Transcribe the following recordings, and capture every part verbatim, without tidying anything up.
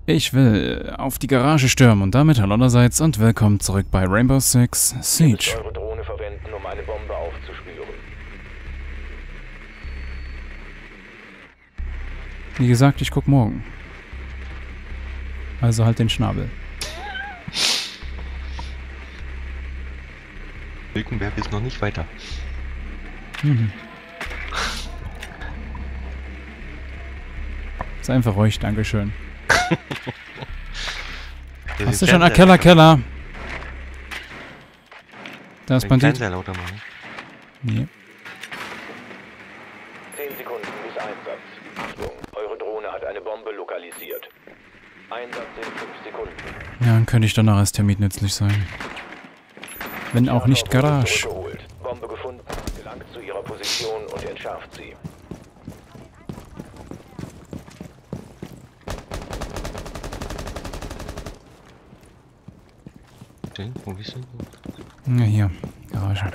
Ich will auf die Garage stürmen und damit hallo allerseits und willkommen zurück bei Rainbow Six Siege. Ihr müsst eure Drohne verwenden, um eine Bombe aufzuspüren. Wie gesagt, ich guck morgen. Also halt den Schnabel. Wilkenberg ist noch nicht weiter. Mhm. Ist einfach ruhig, dankeschön. Hast du schon einen Keller, Keller? Da ist Bandit. Fernseher lauter machen. Nee. Zehn Sekunden bis Einsatz. Achtung, eure Drohne hat eine Bombe lokalisiert. Einsatz in fünf Sekunden. Ja, dann könnte ich danach als Termit nützlich sein. Wenn auch nicht Garage. Zurückgeholt. Bombe gefunden, gelangt zu ihrer Position und entschärft sie. Wo bist du? Ja, hier. Garage.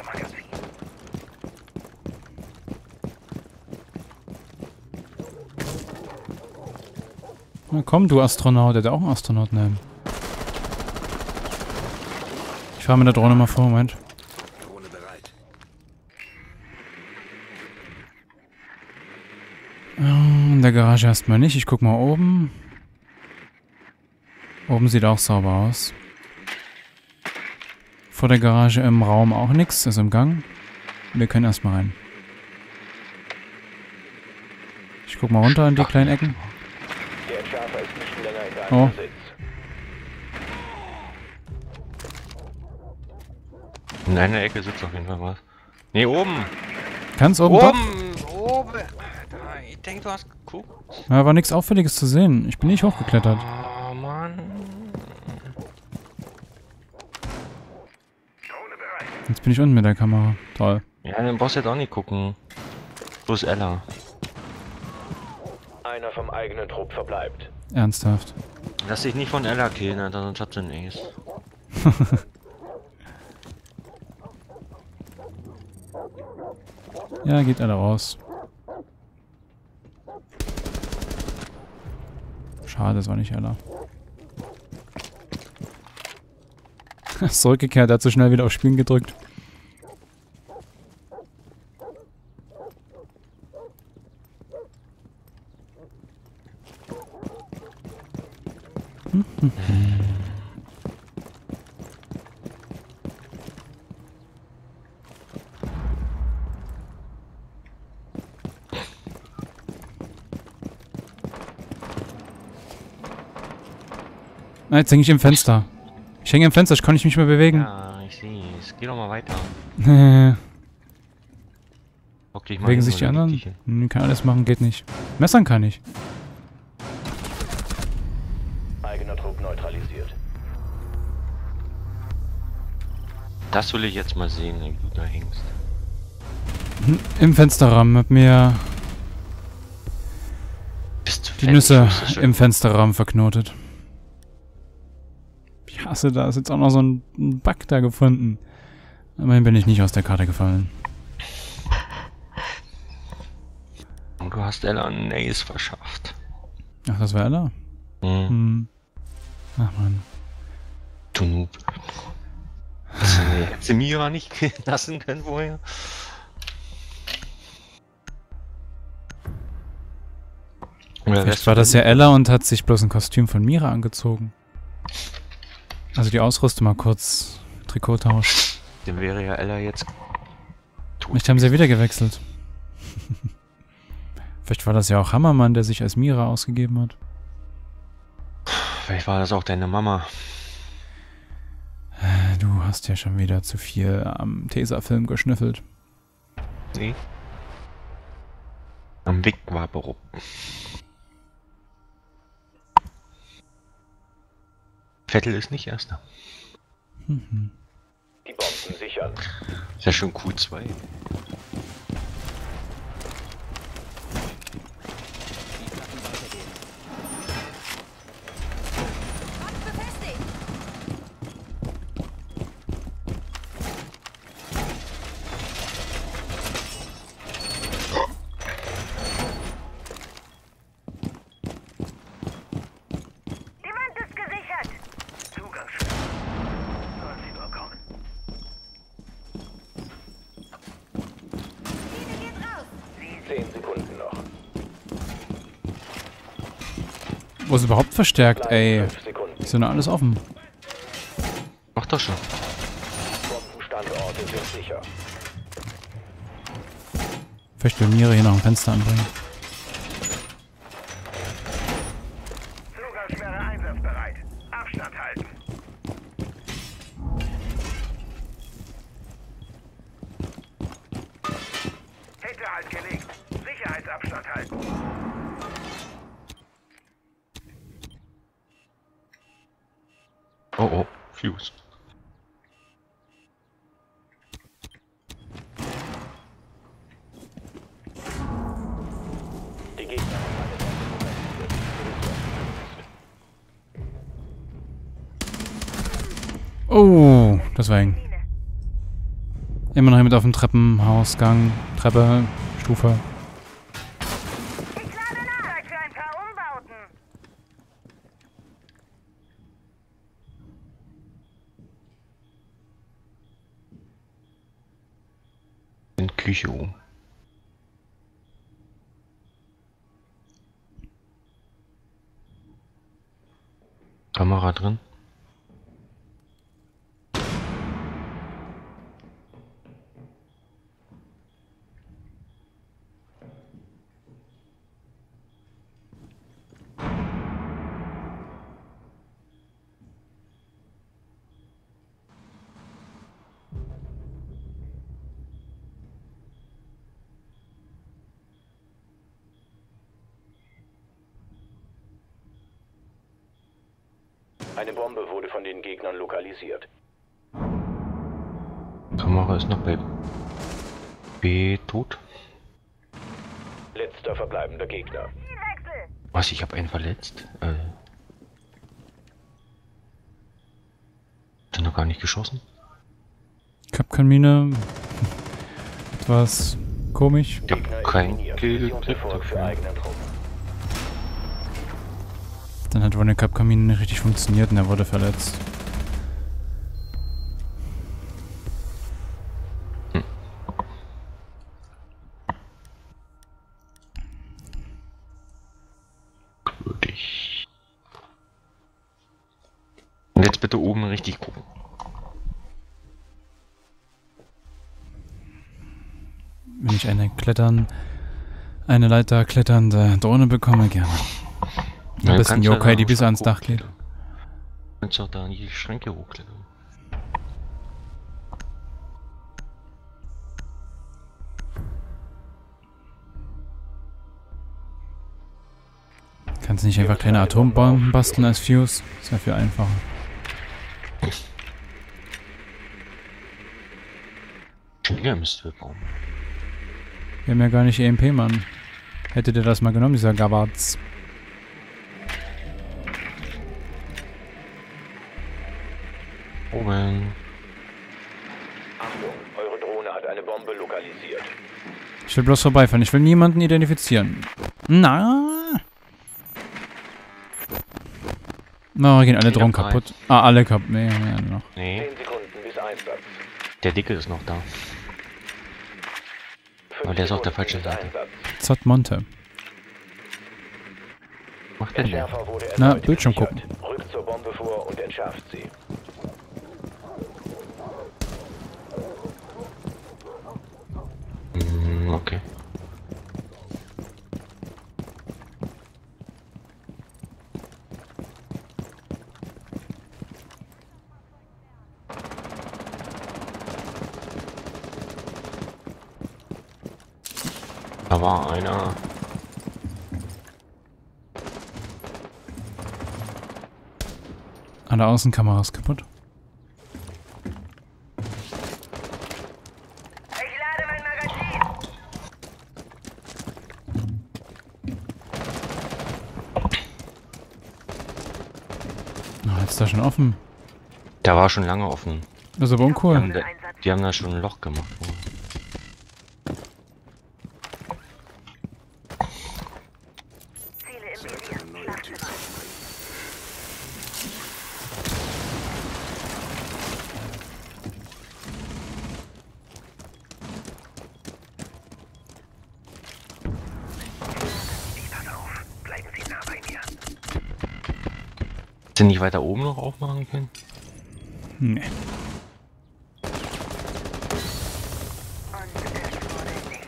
Na komm, du Astronaut. Der hat auch einen Astronaut nehmen. Ich fahre mit der Drohne mal vor, Moment. Drohne bereit. In der Garage erstmal nicht. Ich guck mal oben. Oben sieht auch sauber aus. Vor der Garage im Raum auch nichts, also im Gang. Wir können erstmal rein. Ich guck mal runter in die kleinen Ecken. Der Entschärfer ist nicht länger in deinem Oh. Besitz. In einer Ecke sitzt auf jeden Fall was. Ne, oben! Ganz oben, oben. Oben! Oben! Ich denke, du hast geguckt. Da war nichts Auffälliges zu sehen. Ich bin nicht hochgeklettert. Oh, Mann. Jetzt bin ich unten mit der Kamera. Toll. Ja, dann brauchst du jetzt auch nicht gucken. Wo ist Ella? Einer vom eigenen Trupp verbleibt. Ernsthaft. Lass dich nicht von Ella killen, Alter, sonst hat sie einen Ace. Ja, geht alle raus. Schade, das war nicht Ella. Ist zurückgekehrt, er hat so schnell wieder auf Spielen gedrückt. Hm, hm, hm. Na, jetzt hänge ich im Fenster. Ich hänge im Fenster, ich kann nicht mich mehr bewegen. Ja, ich seh's. Geh doch mal weiter. Äh, Hock dich mal bewegen hin sich die oder leg anderen? dich hin. Hm, kann alles machen, geht nicht. Messern kann ich. Eigener Trupp neutralisiert. Das will ich jetzt mal sehen, wie du da hängst. Hm, Im Fensterrahmen hat mir Bist du die fett? Nüsse Ich wusste schon. im Fensterrahmen verknotet. Ich hasse da, ist jetzt auch noch so ein ein Bug da gefunden. Immerhin bin ich nicht aus der Karte gefallen. Und du hast Ella einen Ace verschafft. Ach, das war Ella? Hm. Hm. Ach man. Du Noob. Hast du nee, hättest du Mira nicht killen lassen können vorher? Oder Vielleicht war das ja Ella und hat sich bloß ein Kostüm von Mira angezogen. Also die Ausrüstung mal kurz Trikottausch. Dann wäre ja Ella jetzt tot. Vielleicht haben sie ja wieder gewechselt. Vielleicht war das ja auch Hammermann, der sich als Mira ausgegeben hat. Vielleicht war das auch deine Mama. Äh, Du hast ja schon wieder zu viel am Tesafilm geschnüffelt. Nee. Am Weg war Berup. Vettel ist nicht Erster. Mhm. Die Bomben sichern. Ist ja schon Q zwei. Wo ist überhaupt verstärkt, ey? fünf Sekunden. Ist ja noch alles offen. Mach doch schon. Bombenstandorte sind sicher. Vielleicht will Mira hier noch ein Fenster anbringen. Zugangsperre einsatzbereit. Abstand halten. Hinterhalt gelegt. Sicherheitsabstand halten. Oh oh, Fuse. Die Gegner haben eine Bombe lokalisiert. Oh, das war eng. Immer noch jemand auf dem Treppenhausgang. Treppe, Stufe. Ich lade nach. Zeit für ein paar Umbauten. In Küche oben. Kamera drin. Eine Bombe wurde von den Gegnern lokalisiert. Kamera ist noch bei B tot. Letzter verbleibender Gegner. Wechsel. Was, ich habe einen verletzt? Äh. Hat er noch gar nicht geschossen? Kapkanmine. Etwas komisch. Ich hab Gegner keinen eliminiert. Kill gekriegt Missionserfolg für dafür. eigenen Truppen. Dann hat wohl eine Kapkamine nicht richtig funktioniert und er wurde verletzt. Würdig. Und jetzt bitte oben richtig gucken. Wenn ich eine klettern, eine Leiter kletternde Drohne bekomme, gerne. Am Ja, du besten kannst ja Yokai, da die am bis ans Schrank Dach geht. hochklettern. Du kannst auch da in die Schränke hochklettern. Kannst du nicht einfach kleine Atombomben basteln als Fuse? Ist ja viel einfacher. Schwinger müsste wir bauen. Wir haben ja gar nicht E M P, Mann. Hättet ihr das mal genommen, dieser Gabards. Oben. Achtung, eure Drohne hat eine Bombe lokalisiert. Ich will bloß vorbeifahren. Ich will niemanden identifizieren. Na. Na, gehen alle Ich Drohnen hab drei. kaputt. Ah, alle kaputt. Nee, nee, noch. Nee, zehn Sekunden bis Einsatz. der Dicke ist noch da. fünf Aber der ist auf der Sekunden falschen bis Seite. Einsatz. Zott Monte. Macht der denn? Entschärfer wurde Na, erneut Bildschirm gesichert. Rückt zur Bombe vor und entschärft sie. Hm, okay. Da war einer. Alle Außenkameras kaputt. Ich lade mein Magazin. Na, jetzt ist da schon offen. Der war schon lange offen. Das ist aber Die uncool. haben, da, die haben da schon ein Loch gemacht. Ziele im Visier. Schlafzimmer. Ich passe auf. Bleiben Sie nah bei mir. du nicht weiter oben noch aufmachen können? Nee. Und es wurde nicht.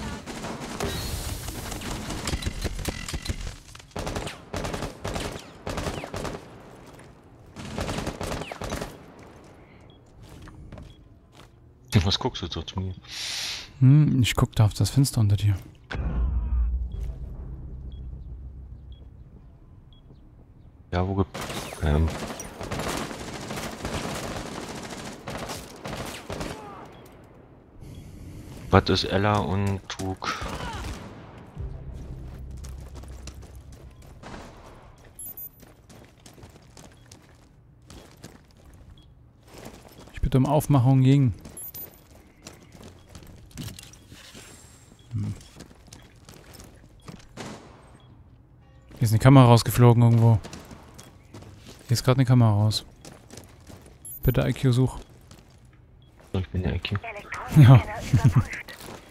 Was guckst du so zu mir? Hm, ich guck da auf das Fenster unter dir. Ja, wo gibt... Ähm... Was ist Ella und Trug? Ich bitte um Aufmachung gegen. Hm. Hier ist eine Kamera rausgeflogen irgendwo. Hier ist gerade eine Kamera raus. Bitte I Q such. So, ich bin der Ecke. Ja. Elektronikkenner überprüft.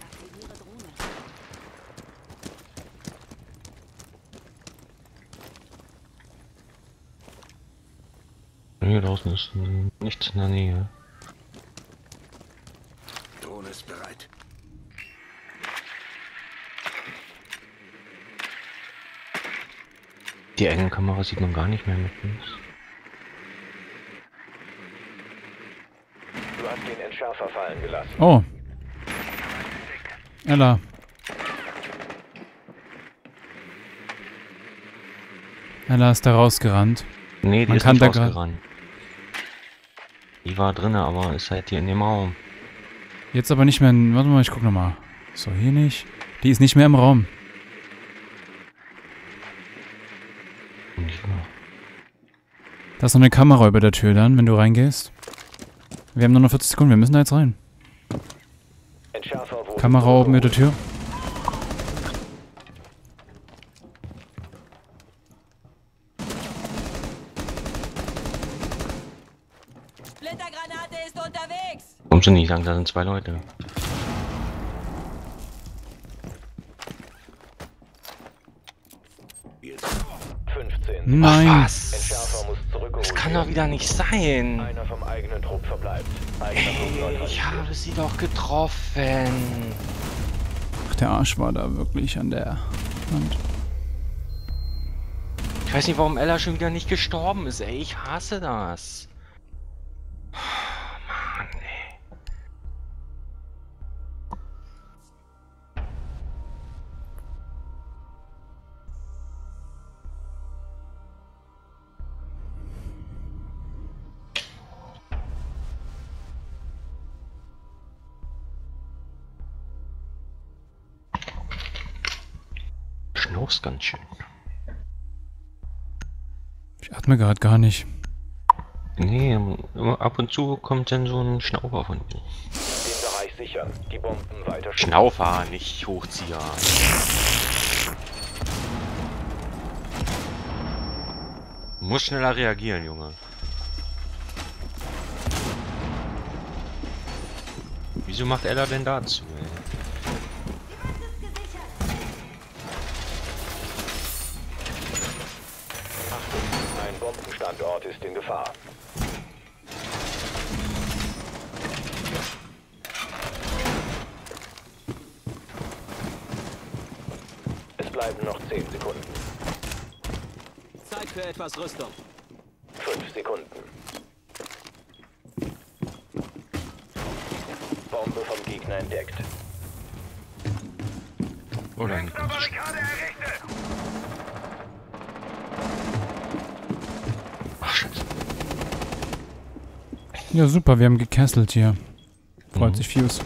Hier draußen ist äh, nichts in der Nähe. Drohne ist bereit. Die Engenkamera sieht man gar nicht mehr mit uns. Du hast den Entschärfer fallen gelassen. Oh. Ella. Ella ist da rausgerannt. Nee, die Man ist kann nicht da grad- rausgerannt. Die war drinne, aber ist halt hier in dem Raum. Jetzt aber nicht mehr in... Warte mal, ich guck nochmal. So, hier nicht. Die ist nicht mehr im Raum. Nicht mehr. Da ist noch eine Kamera über der Tür dann, wenn du reingehst. Wir haben nur noch vierzig Sekunden, wir müssen da jetzt rein. Entschärfer wurde Kamera oben über der Tür. Splittergranate ist unterwegs! Kommst du nicht sagen, da sind zwei Leute. fünfzehn. Nein. Ach, was? Entschärfer muss zurückgeholt Das kann doch wieder nicht sein. Einer vom eigenen Trupp verbleibt. Eigener Trupp Hey, ich neutralisiert. habe sie doch getroffen. Ach, der Arsch war da wirklich an der Wand. Ich weiß nicht, warum Ella schon wieder nicht gestorben ist, ey. Ich hasse das. Oh, Mann, ey. Schnaufst ganz schön. Ich atme gerade gar nicht. Nee, immer ab und zu kommt dann so ein Schnaufer von mir. Den Bereich sichern. Die Bomben weiter schützen. Schnaufer, nicht Hochzieher. Muss schneller reagieren, Junge. Wieso macht Ella denn dazu, ey? Ein Bombenstandort ist in Gefahr. Es bleiben noch zehn Sekunden. Zeit für etwas Rüstung. fünf Sekunden. Bombe vom Gegner entdeckt. Oder nicht? Ach, Scheiße. Ja, super, wir haben gecastelt hier. Freut Mhm. sich Fuse.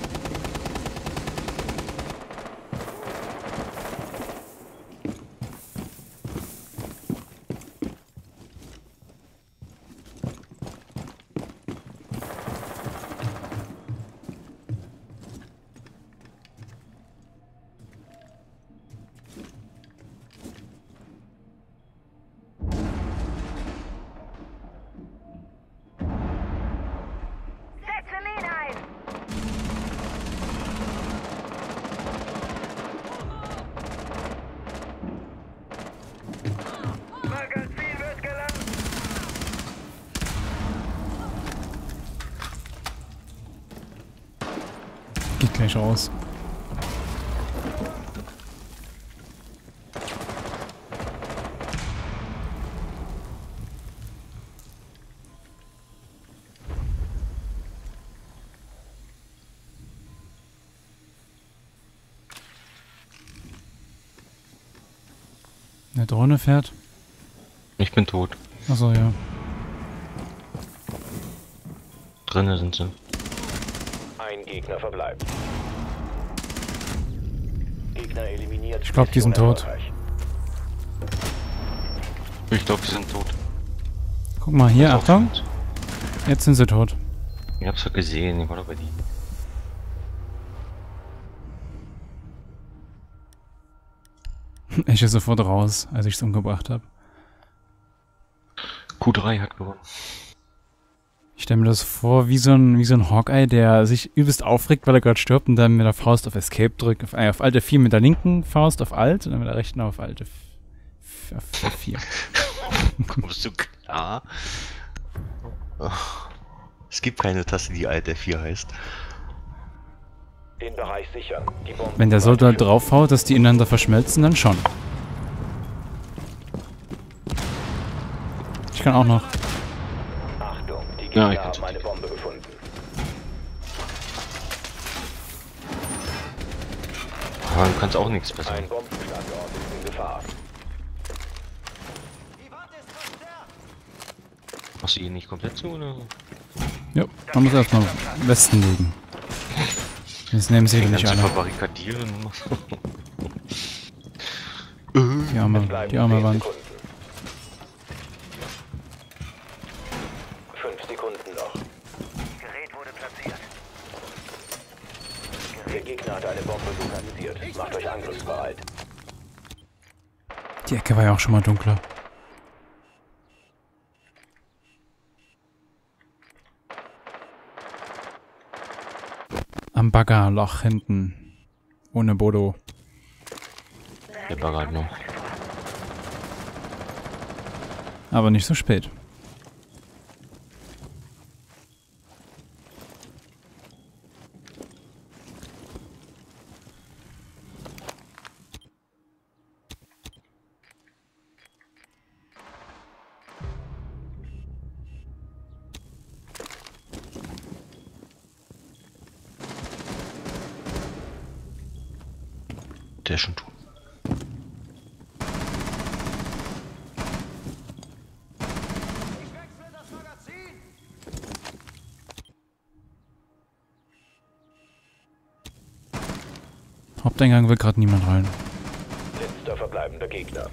Setze Mine ein. gleich raus. Eine Drohne fährt. Ich bin tot. Achso, ja. Drinnen sind sie. Ein Gegner verbleibt. Gegner eliminiert. Ich glaube, die sind tot. Ich glaube, sie sind tot. Guck mal hier, Ist auch Achtung. tot. Jetzt sind sie tot. Ich hab's doch gesehen, ich war doch bei die. Ich ist sofort raus, als ich es umgebracht habe. Q drei hat gewonnen. Ich stelle mir das vor, wie so ein, wie so ein Hawkeye, der sich übelst aufregt, weil er gerade stirbt und dann mit der Faust auf Escape drückt. Auf, äh, auf Alt F vier mit der linken Faust auf Alt und dann mit der rechten auf Alt F vier. Kommst du klar? Oh. Es gibt keine Taste, die Alt F vier heißt. Den Bereich sichern. Die Bomben Wenn der Soldat draufhaut, dass die ineinander verschmelzen, dann schon. Ich kann auch noch. Achtung, die Ja, Gegner ich haben kann's. eine Bombe gefunden. Aber du kannst auch nichts besser. Ein Bombenstandort ist in Gefahr. Machst du ihn nicht komplett zu, oder? Ja, man muss erstmal im Westen liegen. Jetzt nehmen sie nicht alle. Verbarrikadieren. Die arme, Bleiben die arme zehn Wand. Sekunden. Fünf Sekunden noch. Gerät wurde platziert. Der Gegner hat eine Bombe lokalisiert. Macht euch angriffsbereit. Die Ecke war ja auch schon mal dunkler. Am Baggerloch hinten. Ohne Bodo. Der Bagger hat noch. Aber nicht so spät. Der ist schon tot. Haupteingang will gerade niemand rein. Letzter verbleibender Gegner.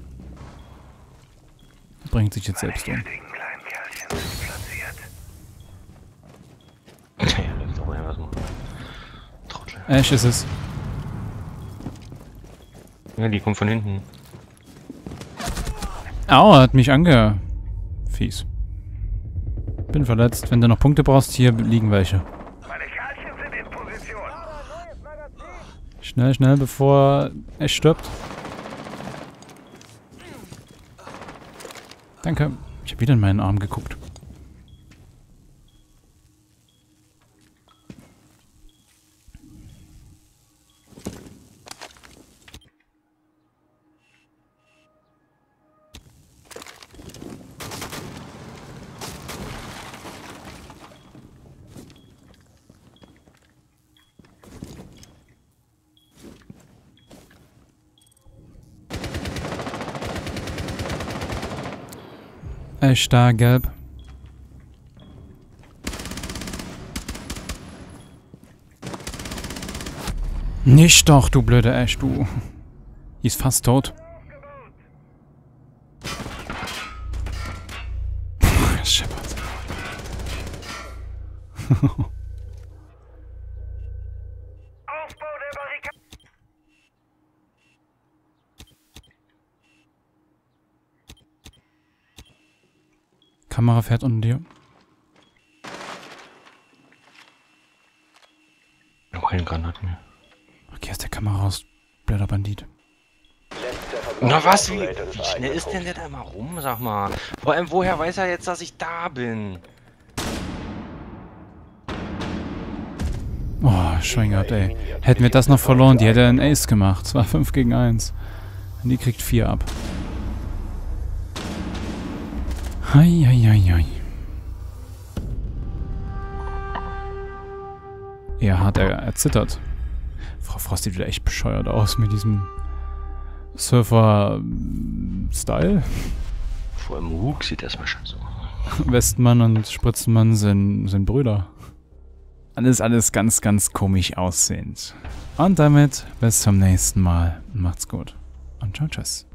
Bringt sich jetzt selbst um. Giftigen kleinen Kerlchen sind platziert. Ja, läuft auch mal was machen. Trottel. Ash ist es. Ja, die kommt von hinten. Au, hat mich ange... Fies. Bin verletzt. Wenn du noch Punkte brauchst, hier liegen welche. Meine Kerlchen sind in Position. Schnell, schnell, bevor er stirbt. Danke. Ich habe wieder in meinen Arm geguckt. Ash da, gelb. Nicht doch, du blöde Ash, du. Die ist fast tot. Puh, das scheppert. Aufbau der Barrikade. Kamera fährt unter dir. Ich hab keine Granaten mehr. Okay, aus der Kamera raus. Blöder Bandit. Letzter Na verbleibender was, wie, Operator des wie schnell ist denn Eingriffs. der da immer rum, sag mal? Vor allem, woher weiß er jetzt, dass ich da bin? Oh, Schwein gehabt, ey. Hätten wir das noch verloren, die hätte einen Ace gemacht. Es war fünf gegen eins. Und die kriegt vier ab. Hei, hei, hei, hei. Er hat er erzittert. Frau Frost sieht wieder echt bescheuert aus mit diesem Surfer-Style. Vor allem Hug sieht erstmal schon so. Westmann und Spritzenmann sind, sind Brüder. Alles, alles ganz, ganz komisch aussehend. Und damit bis zum nächsten Mal. Macht's gut. Und ciao, tschüss.